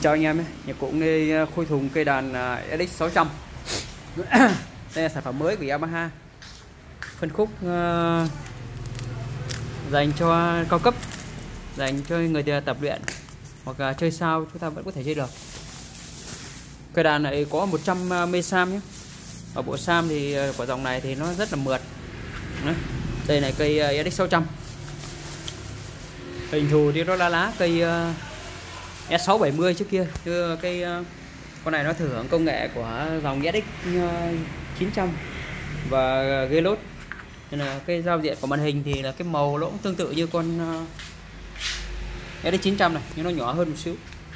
Chào anh em nhé, nhà cũng đi khui thùng cây đàn SX600. Đây là sản phẩm mới của Yamaha, phân khúc dành cho cao cấp, dành cho người tập luyện hoặc là chơi sao chúng ta vẫn có thể chơi được. Cây đàn này có 100 mê sam nhé. Ở bộ sam thì của dòng này thì nó rất là mượt. Đây này cây SX600. Hình thù thì nó lá cây S670 trước kia, chứ cái con này nó thừa hưởng công nghệ của dòng SX900 và ghế lốt, nên là cái giao diện của màn hình thì là cái màu nó cũng tương tự như con SX900 này, nhưng nó nhỏ hơn một xíu.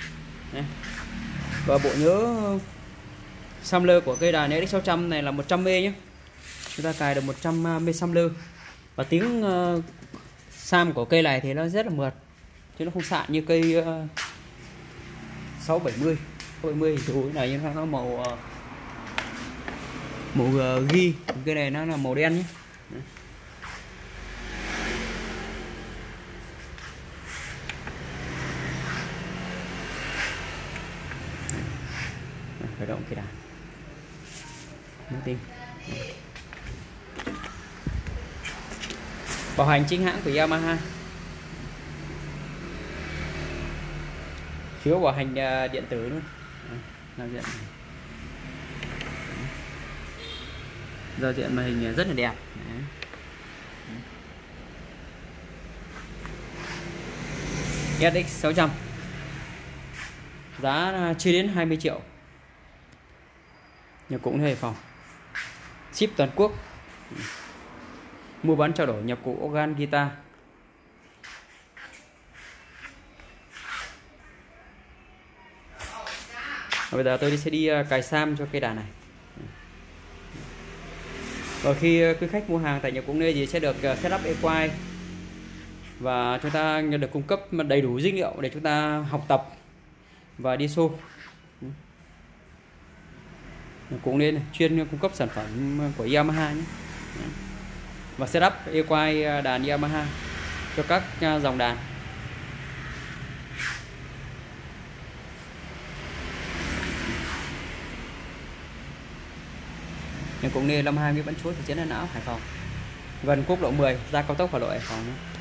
Và bộ nhớ sampler của cây đàn SX600 này là 100 mê nhé, chúng ta cài được 100 mê sampler. Và tiếng sam của cây này thì nó rất là mượt, chứ nó không sạn như cây 670 thì cái này nó màu ghi, cái này nó là màu đen nhé. Khởi động cái đàn nhấn tim. Bảo hành chính hãng của Yamaha, phiếu bảo hành điện tử luôn. Giao diện màn hình rất là đẹp. SX600 giá chưa đến 20 triệu, nhập cũng Hải Phòng, ship toàn quốc, mua bán trao đổi nhập cụ organ guitar. Bây giờ tôi sẽ đi cài sam cho cây đàn này. Và khi quý khách mua hàng tại nhà cũng thì sẽ được setup equine, và chúng ta được cung cấp đầy đủ dữ liệu để chúng ta học tập và đi show. Cũng nên chuyên cung cấp sản phẩm của Yamaha nhé, và setup equine đàn Yamaha cho các dòng đàn. Cũng nên 52 Nguyễn Văn Chối, thị trấn An Lão, Hải Phòng, gần quốc lộ 10 ra cao tốc Hà Nội Hải Phòng.